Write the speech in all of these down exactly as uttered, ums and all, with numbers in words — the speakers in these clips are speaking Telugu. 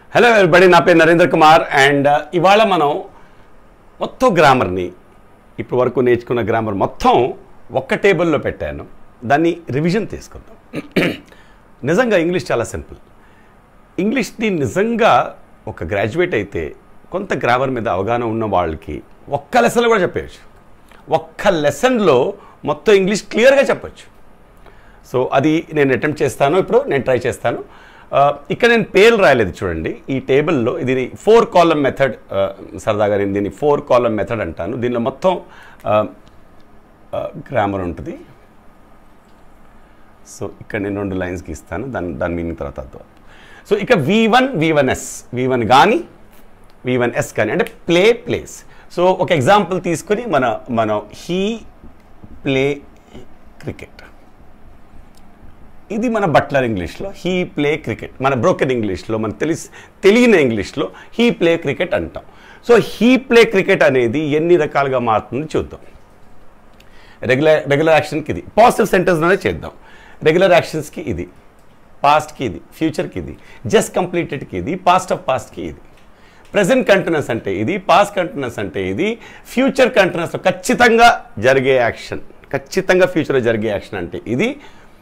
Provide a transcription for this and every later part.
హలో ఎవరిబడి, నా పేరు నరేంద్ర కుమార్. అండ్ ఇవాళ మనం మొత్తం గ్రామర్ని ఇప్పుడు వరకు నేర్చుకున్న గ్రామర్ మొత్తం ఒక్క టేబుల్లో పెట్టాను. దాన్ని రివిజన్ తీసుకుందాం. నిజంగా ఇంగ్లీష్ చాలా సింపుల్. ఇంగ్లీష్ని నిజంగా ఒక గ్రాడ్యుయేట్ అయితే కొంత గ్రామర్ మీద అవగాహన ఉన్న వాళ్ళకి ఒక్క లెసన్లో కూడా చెప్పవచ్చు. ఒక్క లెసన్లో మొత్తం ఇంగ్లీష్ క్లియర్గా చెప్పచ్చు. సో అది నేను అటెంప్ట్ చేస్తాను. ఇప్పుడు నేను ట్రై చేస్తాను. ఇక్కడ నేను పేర్లు రాయలేదు చూడండి. ఈ టేబుల్లో ఇది ఫోర్ కాలం మెథడ్. సరదాగా నేను దీన్ని ఫోర్ కాలం మెథడ్ అంటాను. దీనిలో మొత్తం గ్రామర్ ఉంటుంది. సో ఇక్కడ నేను రెండు లైన్స్ గీస్తాను, దాని దాని మీనింగ్ తర్వాత అర్థం. సో ఇక V one V one S V one కానీ వి వన్ ఎస్ కానీ అంటే ప్లే ప్లేస్. సో ఒక ఎగ్జాంపుల్ తీసుకొని మన మనం హీ ప్లే క్రికెట్, ఇది మన బట్లర్ ఇంగ్లీష్లో హీ ప్లే క్రికెట్. మన బ్రోకెన్ ఇంగ్లీష్లో మన తెలిసి తెలియని ఇంగ్లీష్లో హీ ప్లే క్రికెట్ అంటాం. సో హీ ప్లే క్రికెట్ అనేది ఎన్ని రకాలుగా మారుతుంది చూద్దాం. రెగ్యులర్ రెగ్యులర్ యాక్షన్కి ఇది, పాజిటివ్ సెంటెన్స్లోనే చేద్దాం. రెగ్యులర్ యాక్షన్స్కి ఇది, పాస్ట్కి ఇది, ఫ్యూచర్కి ఇది, జస్ట్ కంప్లీటెడ్కి ఇది, పాస్ట్ ఆఫ్ పాస్ట్కి ఇది, ప్రజెంట్ కంటిన్యూస్ అంటే ఇది, పాస్ట్ కంటిన్యూస్ అంటే ఇది, ఫ్యూచర్ కంటిన్యూస్లో ఖచ్చితంగా జరిగే యాక్షన్, ఖచ్చితంగా ఫ్యూచర్లో జరిగే యాక్షన్ అంటే ఇది,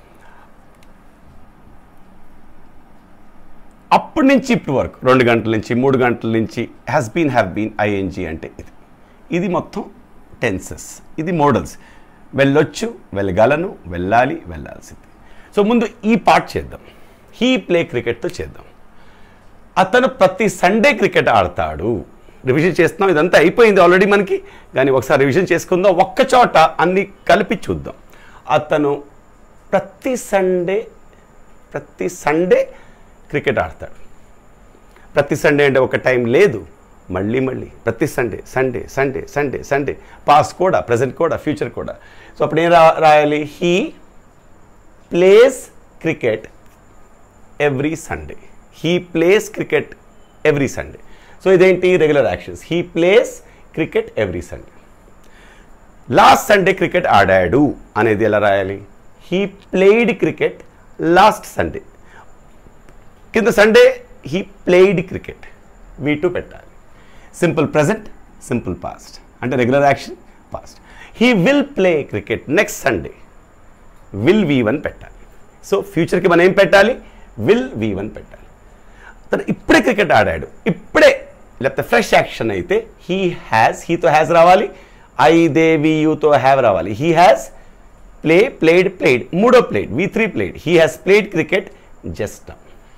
అప్పటి నుంచి ఇప్పటి వరకు రెండు గంటల నుంచి మూడు గంటల నుంచి has been have been ING అంటే ఇది. ఇది మొత్తం టెన్సెస్, ఇది మోడల్స్. వెళ్ళొచ్చు, వెళ్ళగలను, వెళ్ళాలి, వెళ్ళాల్సింది. సో ముందు ఈ పార్ట్ చేద్దాం. హీ ప్లే క్రికెట్తో చేద్దాం. అతను ప్రతి సండే క్రికెట్ ఆడతాడు. రివిజన్ చేస్తున్నాం, ఇదంతా అయిపోయింది ఆల్రెడీ మనకి, కానీ ఒకసారి రివిజన్ చేసుకుందాం. ఒక్క చోట అన్ని కలిపి చూద్దాం. అతను ప్రతి సండే ప్రతి సండే క్రికెట్ ఆడతాడు. ప్రతి సండే అంటే ఒక టైం లేదు, మళ్ళీ మళ్ళీ ప్రతి Sunday Sunday Sunday Sunday Sunday past కూడా, ప్రజెంట్ కూడా, ఫ్యూచర్ కూడా. సో అప్పుడు ఏం రా రాయాలి he plays cricket every Sunday. He plays cricket every Sunday. So ఇదేంటి regular actions. He plays cricket every Sunday. Last Sunday cricket ఆడాడు అనేది ఎలా రాయాలి? He played cricket last Sunday. కింద Sunday he played cricket, V two పెట్టాలి. సింపుల్ ప్రజెంట్, సింపుల్ పాస్ట్ అంటే regular action past. He will play cricket next Sunday, will V one పెట్టాలి. సో ఫ్యూచర్కి మనం ఏం పెట్టాలి? విల్ వి వన్ పెట్టాలి. తను ఇప్పుడే క్రికెట్ ఆడాడు, ఇప్పుడే, లేకపోతే ఫ్రెష్ యాక్షన్ అయితే హీ హ్యాస్, హీతో హ్యాస్ రావాలి, ఐ దే వి యూతో హ్యావ్ రావాలి. He has play played played, మూడో played, V three played. He has played cricket just.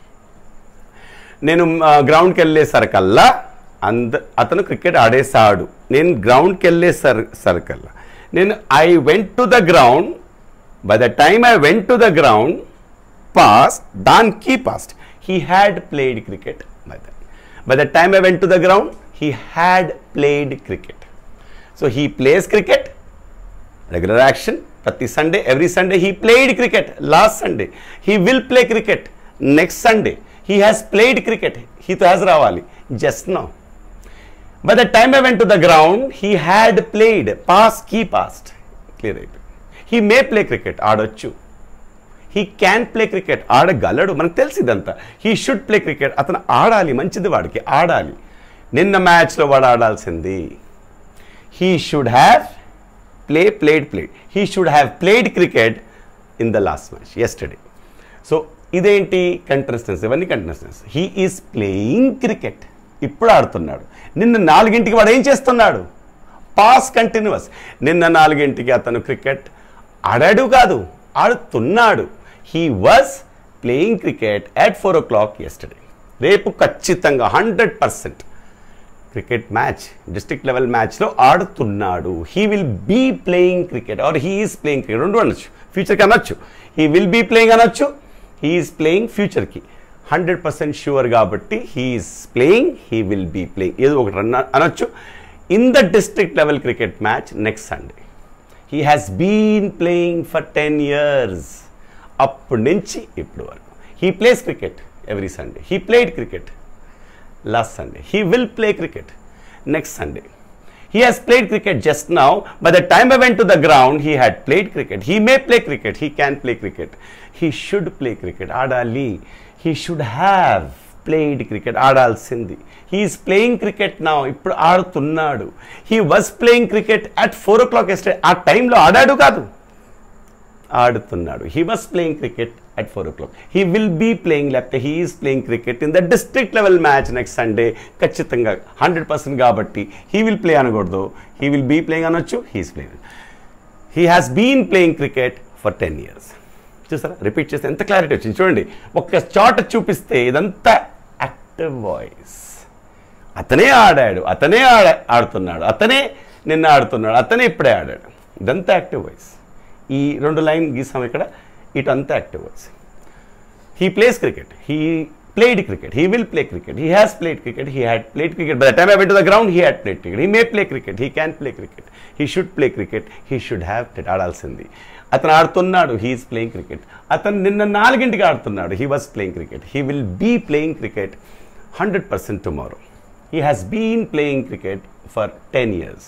నేను గ్రౌండ్కి వెళ్ళేసరికల్లా అంద అతను క్రికెట్ ఆడేశాడు. నేను గ్రౌండ్కి వెళ్ళేసరి సరికల్లా నేను I went to the ground, by the time I went to the ground past, దానికి past he had played cricket. By the by the time I went to the ground he had played cricket. So he plays cricket regular action ప్రతి Sunday, every Sunday. He played cricket last Sunday. He will play cricket next Sunday. He has played cricket. He to has ravali just now. By the time I went to the ground, he had played. Past key past. Clear right? He may play cricket. Adochu. He can play cricket. Adagaladu. Manaku telusu idantha. He should play cricket. Atanu aadali. Manchidi vadiki aadali. Ninna match lo vadu aadalsindi. He should have play played played. He should have played cricket in the last match yesterday. So ఇదేంటి? కంటిన్యూస్. ఇవన్నీ continuous. He is playing cricket, ఇప్పుడు ఆడుతున్నాడు. నిన్న నాలుగింటికి వాడు ఏం చేస్తున్నాడు? Past continuous. నిన్న నాలుగింటికి అతను క్రికెట్ ఆడాడు కాదు, ఆడుతున్నాడు. He was playing cricket at four o'clock yesterday. రేపు ఖచ్చితంగా hundred percent cricket match, district level మ్యాచ్లో ఆడుతున్నాడు. He will be playing cricket or he is playing cricket, రెండు అనొచ్చు. ఫ్యూచర్కి అనొచ్చు, హీ విల్ బీ ప్లేయింగ్ అనొచ్చు, he is playing future ki one hundred percent sure kabatti he is playing, he will be playing edo okati run anachu in the district level cricket match next Sunday. He has been playing for ten years, appudu nunchi ippudu varaku he plays cricket every Sunday. He played cricket last Sunday. He will play cricket next Sunday. He has played cricket just now. By the time I went to the ground, he had played cricket. He may play cricket. He can play cricket. He should play cricket. Adali. He should have played cricket, ఆడాల్సింది. హీఈస్ ప్లేయింగ్ క్రికెట్ నా, ఇప్పుడు ఆడుతున్నాడు. He was playing cricket at four o'clock yesterday, ఆ టైంలో ఆడాడు కాదు, ఆడుతున్నాడు. He was playing cricket at four o'clock. He will be playing, లేకపోతే he is playing cricket in the district level match next Sunday. ఖచ్చితంగా హండ్రెడ్ పర్సెంట్ కాబట్టి హీ విల్ ప్లే అనకూడదు, హీ విల్ బీ ప్లేయింగ్ అనొచ్చు. He is playing. He has been playing cricket for ten years. చూసారా, రిపీట్ చేస్తే ఎంత క్లారిటీ వచ్చింది చూడండి. ఒక్క చోట చూపిస్తే ఇదంతా యాక్టివ్ వాయిస్. అతనే ఆడాడు, అతనే ఆడ ఆడుతున్నాడు, అతనే నిన్న ఆడుతున్నాడు, అతనే ఇప్పుడే ఆడాడు. ఇదంతా యాక్టివ్ వాయిస్. ఈ రెండు లైన్ గీసాం ఇక్కడ, ఇటు అంతా active voice. He plays cricket, he played cricket, he will play cricket, he has played cricket, he had played cricket. By the time I went to the ground, he had played cricket. He may play cricket, he can play cricket, he should play cricket, he should have played. ఆడాల్సింది. అతను ఆడుతున్నాడు, he is playing cricket. అతను నిన్న నాలుగింటికి ఆడుతున్నాడు, he was playing cricket. He will be playing cricket one hundred percent tomorrow. He has been playing cricket for ten years.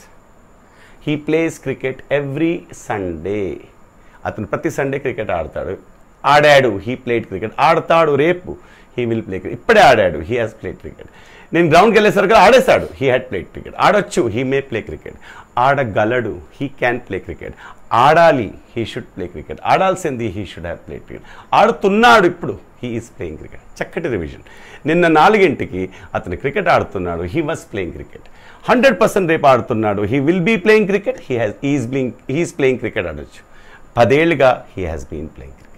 He plays cricket every Sunday. అతను ప్రతి సండే క్రికెట్ ఆడతాడు. ఆడాడు, he played cricket. ఆడతాడు రేపు, he will play cricket. ఇప్పుడే ఆడాడు, he has played cricket. నేను గ్రౌండ్కి వెళ్ళేసరికి ఆడేశాడు, he had played cricket. ఆడొచ్చు, he may play cricket. ఆడగలడు, he can play cricket. ఆడాలి, he should play cricket. ఆడాల్సింది, he should have played cricket. ఆడుతున్నాడు ఇప్పుడు, he is playing cricket. చక్కటి రివిజన్. నిన్న నాలుగింటికి అతను క్రికెట్ ఆడుతున్నాడు, he was playing cricket. Hundred percent రేపు ఆడుతున్నాడు, he will be playing cricket, he has he is playing he is playing cricket ఆడొచ్చు. పదేళ్ళుగా he has been playing cricket.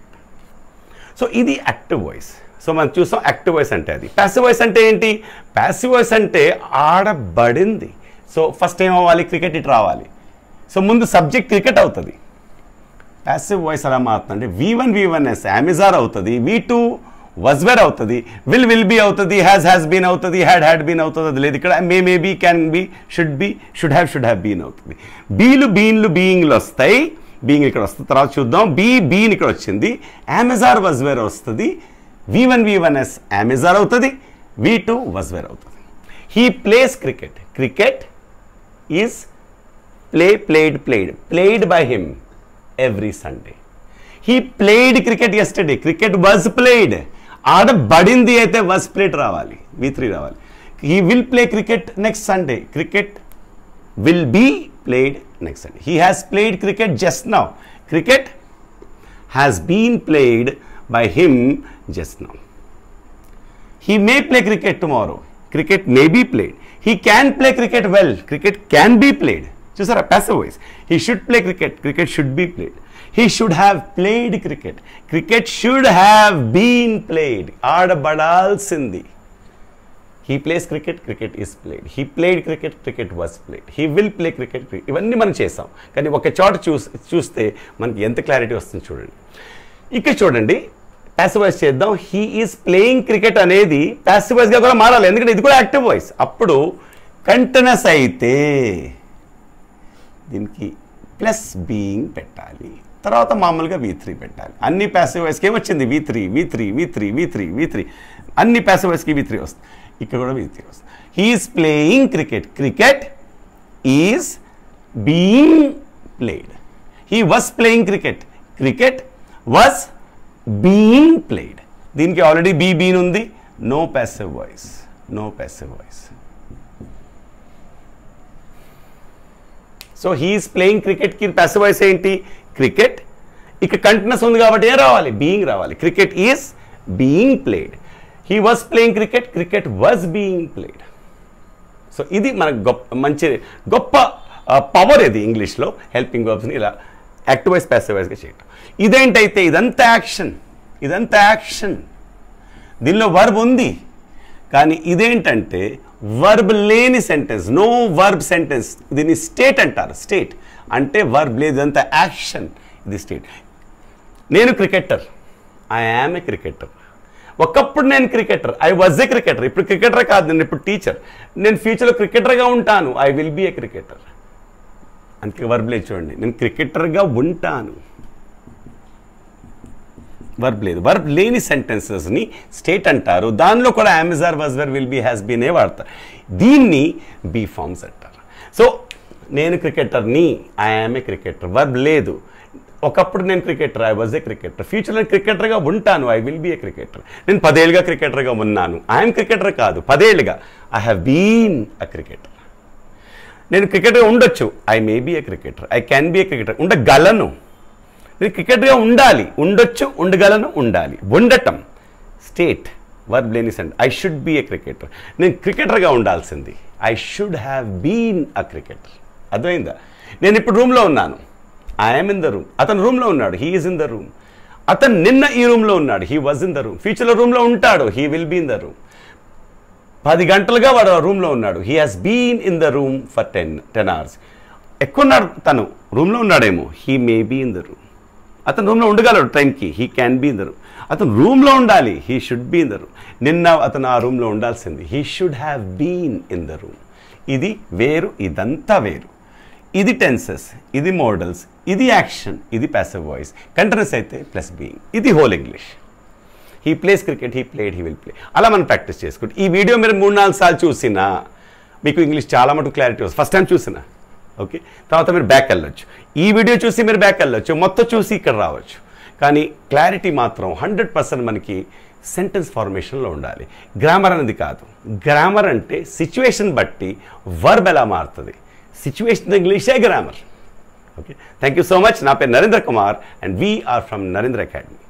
So ఇది యాక్టివ్ వాయిస్. సో మనం చూసాం యాక్టివ్ వాయిస్ అంటే అది. ప్యాసివ్ వాయిస్ అంటే ఏంటి? ప్యాసివ్ వాయిస్ అంటే ఆడబడింది. సో ఫస్ట్ ఏం అవ్వాలి? క్రికెట్ ఇటు రావాలి. సో ముందు సబ్జెక్ట్ క్రికెట్ అవుతుంది. ప్యాసివ్ వాయిస్ అలా మారుతుంది అంటే V one V one S am is are అవుతుంది, వి టూ వజ్వేర్ అవుతుంది, విల్ విల్ బీ అవుతుంది, హ్యాస్ హ్యాస్ బీన్ అవుతుంది, హ్యాడ్ హ్యాడ్ బీన్ అవుతుంది. అది లేదు ఇక్కడ. May may be, can be, should be, should have should have been అవుతుంది. బీలు బీన్లు బీయింగ్లు వస్తాయి, బీయింగ్ ఇక్కడ వస్తుంది, తర్వాత చూద్దాం. బీ బీన్ ఇక్కడ వచ్చింది, అమెజార్ వజ్వేర్ వస్తుంది, V one V one S am is are అవుతుంది, వి టూ వజ్వేర్ అవుతుంది. He plays cricket, cricket is play played played played by him every Sunday. He played cricket yesterday, cricket was played. ఆడబడింది అయితే వాజ్ ప్లేడ్ రావాలి, వి త్రీ రావాలి. He will play cricket next Sunday, cricket will be played next Sunday. He has played cricket just now. Cricket has been played by him just now. He may play cricket tomorrow. Cricket may be played. He can play cricket well. Cricket can be played. Just a passive voice. He should play cricket. Cricket should be played. He should have played cricket. Cricket should have been played. Aadabadalsindi. He plays cricket, cricket is played. He played cricket, cricket was played. He will play cricket, cricket. ఇవన్నీ మనం చేసాం, కానీ ఒక చోట చూస్ చూస్తే మనకి ఎంత క్లారిటీ వస్తుంది చూడండి. ఇక్కడ చూడండి, ప్యాసివ్ వాయిస్ చేద్దాం. హీ ఈజ్ ప్లేయింగ్ క్రికెట్ అనేది ప్యాసివ్ వాయిస్గా కూడా మారాలి, ఎందుకంటే ఇది కూడా యాక్టివ్ వాయిస్. అప్పుడు కంటిన్యూస్ అయితే దీనికి ప్లస్ బీయింగ్ పెట్టాలి, తర్వాత మామూలుగా వి త్రీ పెట్టాలి. అన్ని ప్యాసివ్ వాయిస్కి ఏమొచ్చింది? V three V three V three V three V three అన్ని ప్యాసివ్ వాయిస్కి వి త్రీ వస్తుంది. ఇక్కడ కూడా వి త్రీ వస్తుంది. He is playing cricket, cricket is being played. He was playing cricket, cricket was being played. దీనికి ఆల్రెడీ బీ బీన్ ఉంది, no passive voice, no passive voice. So he is playing క్రికెట్కి ప్యాసివ్ వాయిస్ ఏంటి? క్రికెట్. ఇక కంటిన్యూస్ ఉంది కాబట్టి ఏం రావాలి? బీయింగ్ రావాలి. Cricket is being played. He was playing cricket, cricket was being played. So ఇది మనకు గొప్ప మంచి గొప్ప పవర్ ఇది ఇంగ్లీష్లో, హెల్పింగ్ వర్బ్స్ని ఇలా యాక్టివ్ వాయిస్ ప్యాసివ్ వాయిస్గా చేయటం. ఇదేంటైతే ఇదంతా యాక్షన్, ఇదంతా యాక్షన్. దీనిలో వర్బ్ ఉంది, కానీ ఇదేంటంటే వర్బ్ లేని సెంటెన్స్, నో వర్బ్ సెంటెన్స్. దీన్ని స్టేట్ అంటారు. స్టేట్ అంటే వర్బ్ లేదు, ఇదంతా యాక్షన్. ఇది స్టేట్. నేను cricketer, I am a cricketer. ఒకప్పుడు నేను cricketer, I was a cricketer. ఇప్పుడు క్రికెటర్ కాదు, నేను ఇప్పుడు టీచర్. నేను ఫ్యూచర్లో క్రికెటర్గా ఉంటాను, I will be a cricketer. అందుకే వర్బ్ లేదు చూడండి, నేను క్రికెటర్గా ఉంటాను. వర్బ్ లేదు. వర్బ్ లేని సెంటెన్సెస్ని స్టేట్ అంటారు. దానిలో కూడా am is are, was were, will be, has been a వాడతారు. దీన్ని బీ ఫార్మ్స్ అంటారు. సో నేను క్రికెటర్ని, I am a cricketer. Verb లేదు. ఒకప్పుడు నేను cricketer, I was a cricketer. ఫ్యూచర్లో నేను క్రికెటర్గా ఉంటాను, I will be a cricketer. నేను పదేళ్ళుగా క్రికెటర్గా ఉన్నాను, ఐఎమ్ క్రికెటర్ కాదు, పదేళ్ళుగా I have been a cricketer. నేను క్రికెటర్గా ఉండొచ్చు, I may be a cricketer, I can be a cricketer, ఉండగలను. నేను క్రికెటర్గా ఉండాలి, ఉండొచ్చు, ఉండగలను, ఉండాలి. ఉండటం స్టేట్ వర్బ్ లేని sentence. I should be a cricketer. నేను క్రికెటర్గా ఉండాల్సింది, I should have been a cricketer. అర్థమైందా? నేను ఇప్పుడు రూమ్లో ఉన్నాను, ఐఎమ్ ఇన్ ద రూమ్. అతను రూమ్లో ఉన్నాడు, he is in the room. అతను నిన్న ఈ రూమ్లో ఉన్నాడు, he was in the room. ఫ్యూచర్లో రూమ్లో ఉంటాడు, he will be in the room. పది గంటలుగా వాడు రూమ్లో ఉన్నాడు, he has been in the room for ten ten hours. ఎక్కువ ఉన్నాడు తను, రూమ్లో ఉన్నాడేమో, he may be in the room. అతను రూమ్లో ఉండగలడు టైంకి, he can be in the room. అతను రూమ్లో ఉండాలి, he should be in the room. నిన్న అతను ఆ రూమ్లో ఉండాల్సింది, he should have been in the room. ఇది వేరు, ఇదంతా వేరు. ఇది టెన్సెస్, ఇది మోడల్స్, ఇది యాక్షన్, ఇది ప్యాసివ్ వాయిస్. కంటిన్యూస్ అయితే ప్లస్ బీయింగ్. ఇది whole English. He plays cricket, he played, he will play. అలా మనం ప్రాక్టీస్ చేసుకుంటే ఈ వీడియో మీరు మూడు నాలుగు సార్లు చూసినా మీకు ఇంగ్లీష్ చాలా మటుకు క్లారిటీ వస్తుంది. ఫస్ట్ టైం చూసినా ఓకే, తర్వాత మీరు బ్యాక్ వెళ్ళొచ్చు. ఈ వీడియో చూసి మీరు బ్యాక్ వెళ్ళొచ్చు, మొత్తం చూసి ఇక్కడ రావచ్చు. కానీ క్లారిటీ మాత్రం హండ్రెడ్ పర్సెంట్ మనకి సెంటెన్స్ ఫార్మేషన్లో ఉండాలి. గ్రామర్ అనేది కాదు. గ్రామర్ అంటే సిచ్యువేషన్ బట్టి వర్బ్ ఎలా మారుతుంది, సిచ్యువేషన్ ఇంగ్లీషే grammar. Okay, thank you so much. నా పేరు Narendra Kumar and we are from Narendra academy.